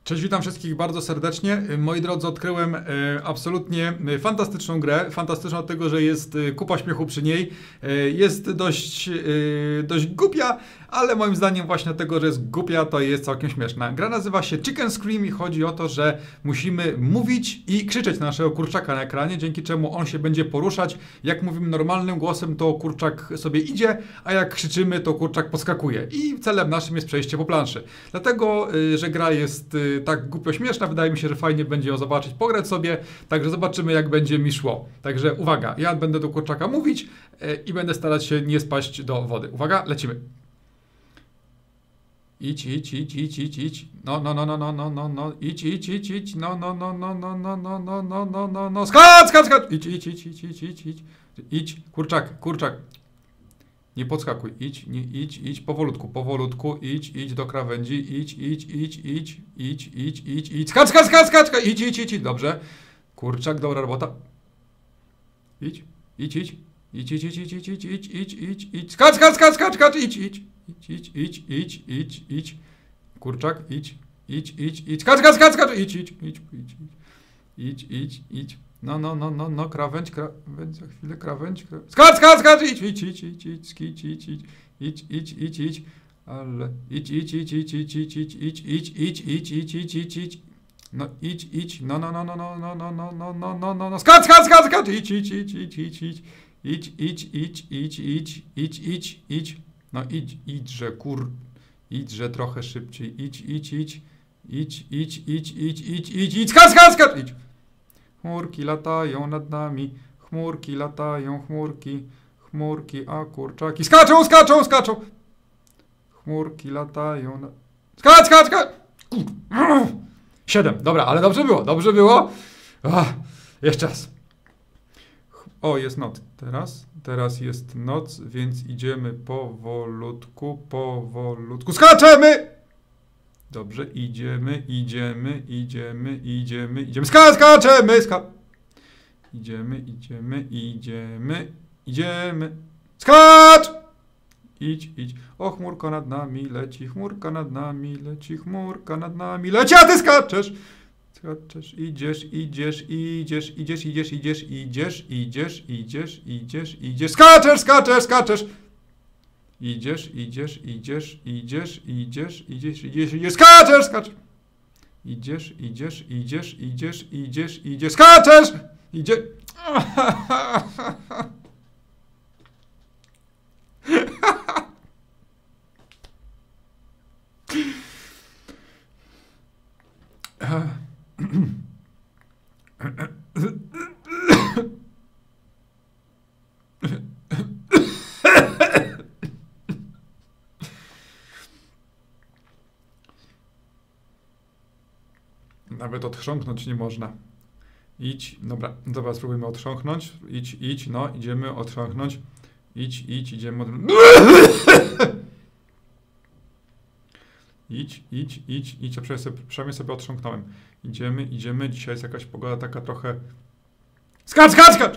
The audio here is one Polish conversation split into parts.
Cześć, witam wszystkich bardzo serdecznie. Moi drodzy, odkryłem absolutnie fantastyczną grę. Fantastyczną od tego, że jest kupa śmiechu przy niej. Jest dość głupia, ale moim zdaniem właśnie dlatego, że jest głupia, to jest całkiem śmieszna. Gra nazywa się Chicken Scream i chodzi o to, że musimy mówić i krzyczeć na naszego kurczaka na ekranie, dzięki czemu on się będzie poruszać. Jak mówimy normalnym głosem, to kurczak sobie idzie, a jak krzyczymy, to kurczak podskakuje. I celem naszym jest przejście po planszy. Dlatego, że gra jest tak głupio śmieszna, wydaje mi się, że fajnie będzie ją zobaczyć, pograć sobie, także zobaczymy, jak będzie mi szło. Także uwaga, ja będę do kurczaka mówić i będę starać się nie spaść do wody. Uwaga, lecimy. Idź. No. Idź. No. Skacz. Idź. Kurczak. Nie podskakuj. Idź. Powolutku. Idź do krawędzi. Idź. Skacz. Idź. Dobrze. Kurczak, dobra robota. Idź. Skacz. Idź. Kurczak, idź. Skacz. Idź. No, krawędź, za chwilę krawędź. Skacz. Idź. Ale idź. No, idź. No. Skacz. Idź. No idźże trochę szybciej. Idź. Skacz. Idź. Chmurki latają nad nami. Chmurki, a kurczaki skaczą. Chmurki latają nad... Skacz. 7. Dobra, ale dobrze było. Jeszcze raz. O, jest noc. Teraz jest noc, więc idziemy powolutku. Skaczemy! Dobrze, idziemy. Skaczemy! Idziemy. Skacz! Idź. O, chmurka nad nami leci, a ty skaczesz! Idziesz. Skaczesz! Idziesz. Skacz! Idziesz. Skaczesz! Idzie... Nawet odchrząknąć nie można. Idź. Dobra, spróbujmy odchrząknąć. Idź, no, idziemy odchrząknąć. Idziemy Idź, a przynajmniej sobie odchrząknąłem. Idziemy. Dzisiaj jest jakaś pogoda taka trochę... Skacz!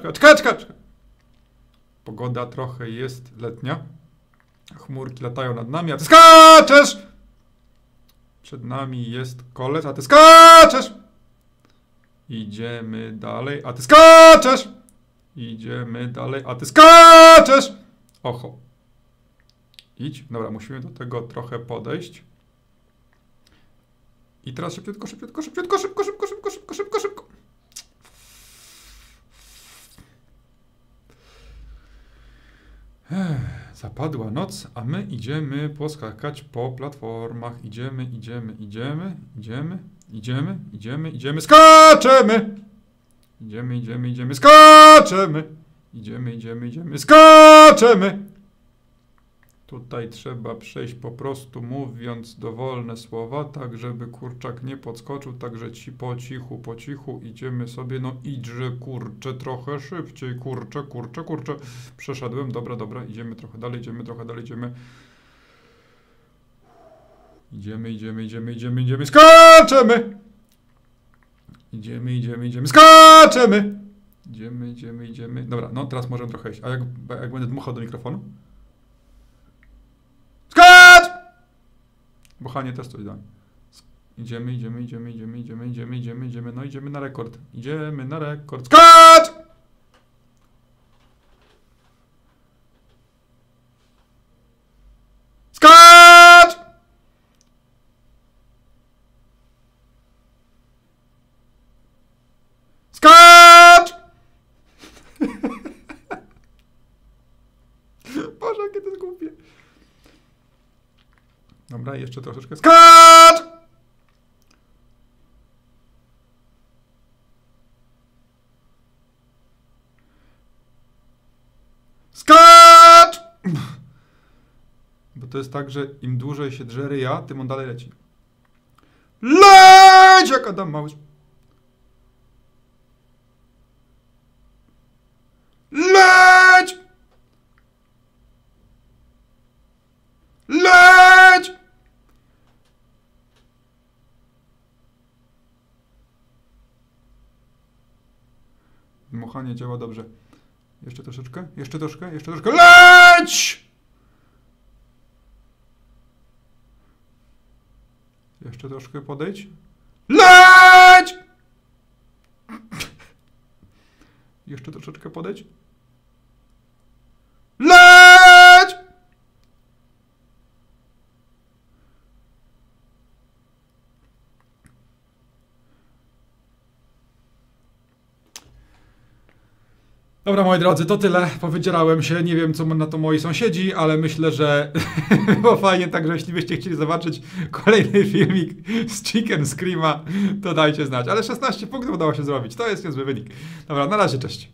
Pogoda trochę jest letnia. Chmurki latają nad nami, a ty skaczesz! Przed nami jest koles, a ty skaczesz! Idziemy dalej, a ty skaczesz! Oho. Idź. Dobra, musimy do tego trochę podejść. I teraz szybko. Zapadła noc, a my idziemy poskakać po platformach. Idziemy. Skaczemy! Idziemy. Skaczemy! Tutaj trzeba przejść po prostu mówiąc dowolne słowa, tak żeby kurczak nie podskoczył, także po cichu idziemy sobie, no idźże kurczę trochę szybciej, kurczę. Przeszedłem, dobra, idziemy trochę dalej. Idziemy, skaczemy! Skaczemy! Idziemy. Dobra, no teraz możemy trochę iść. A jak będę dmuchał do mikrofonu? Skacz! Buchanie też coś da. Idziemy. No idziemy na rekord. Idziemy na rekord. Skacz! Skacz! Skacz! Boże, jakie to jest głupie. Dobra, jeszcze troszeczkę. Skacz! Skacz! Bo to jest tak, że im dłużej się drze ryja, tym on dalej leci. Leć! Jak Adam Małysz. Leć! Leć! Dmuchanie działa dobrze. Jeszcze troszeczkę, jeszcze troszkę. Leć! Jeszcze troszkę podejdź. Leć! Jeszcze troszeczkę podejdź. Leć! Dobra, moi drodzy, to tyle. Powydzierałem się. Nie wiem, co na to moi sąsiedzi, ale myślę, że było fajnie. Także jeśli byście chcieli zobaczyć kolejny filmik z Chicken Screama, to dajcie znać. Ale 16 punktów udało się zrobić. To jest niezły wynik. Dobra, na razie, cześć.